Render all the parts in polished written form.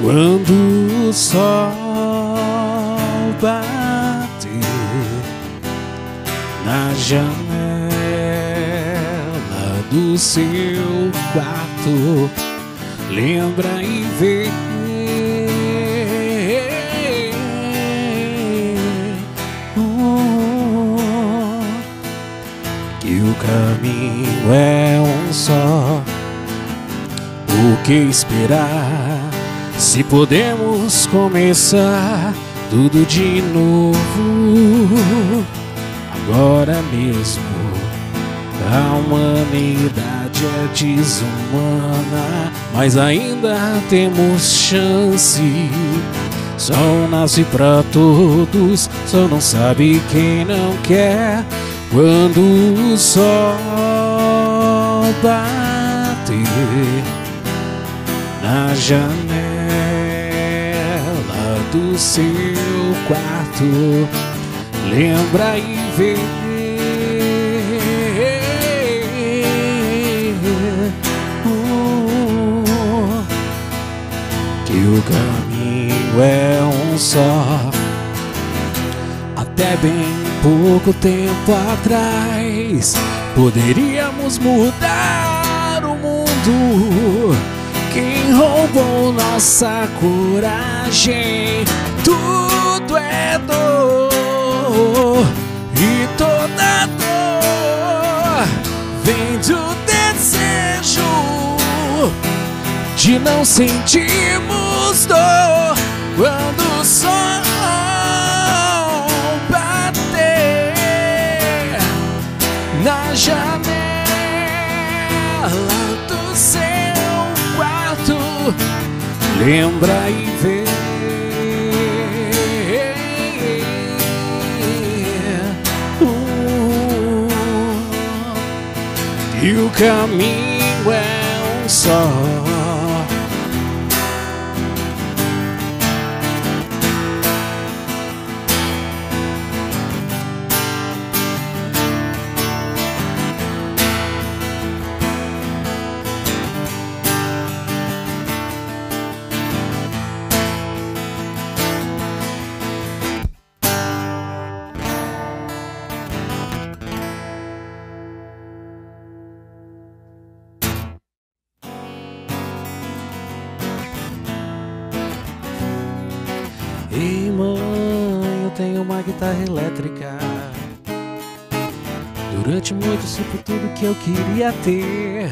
Quando o sol bate na janela do seu quarto, lembra e vê que o caminho é um só. O que esperar se podemos começar tudo de novo agora mesmo? A humanidade é desumana, mas ainda temos chance. Sol nasce pra todos, só não sabe quem não quer. Quando o sol bate na janela do seu quarto, lembra e vê que o caminho é um só. Até bem pouco tempo atrás poderíamos mudar o mundo. Quem roubou nossa coragem? Tudo é dor, e toda dor vem do desejo de não sentirmos dor. Quando o sol bater na janela do seu quarto, lembra e vê que o caminho é um só. Ei mãe, eu tenho uma guitarra elétrica. Durante muito tempo tudo que eu queria ter.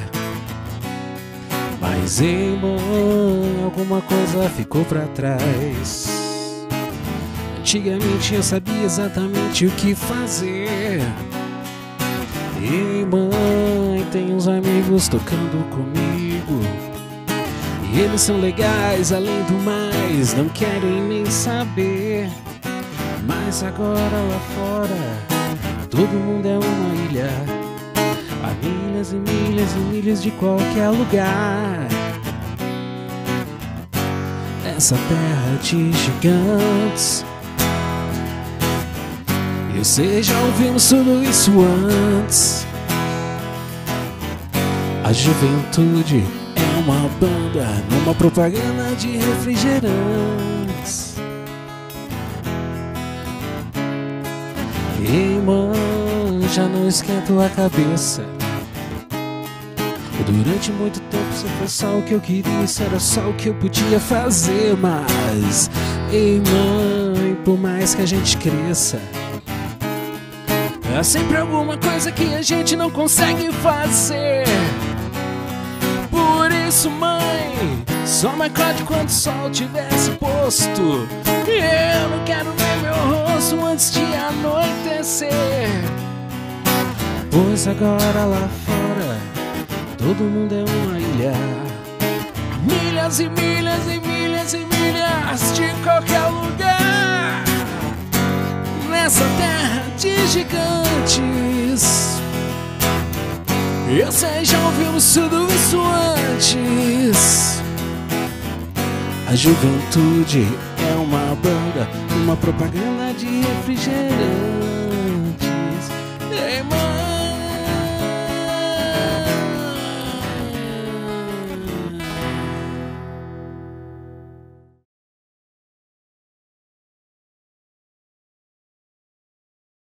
Mas ei mãe, alguma coisa ficou pra trás. Antigamente eu sabia exatamente o que fazer. Ei mãe, tem uns amigos tocando comigo, e eles são legais, além do mais, não querem nem saber. Mas agora lá fora, todo mundo é uma ilha, a milhas e milhas e milhas de qualquer lugar. Nessa terra de gigantes, eu sei, já ouvimos tudo isso antes. A juventude é uma banda numa propaganda de refrigerantes. Ei mãe, já não esquento a cabeça. Durante muito tempo isso foi só o que eu queria, isso era só o que eu podia fazer. Mas, ei mãe, por mais que a gente cresça, há sempre alguma coisa que a gente não consegue fazer. Por isso, mãe, só me acorde quando o sol tivesse posto. Eu não quero ver meu rosto antes de anoitecer. Pois agora lá fora, todo mundo é uma ilha, milhas e milhas e milhas e milhas de qualquer lugar. Nessa terra de gigantes, eu sei, já ouvimos tudo isso antes. A juventude é uma banda, uma propaganda de refrigerantes. Ei, mãe,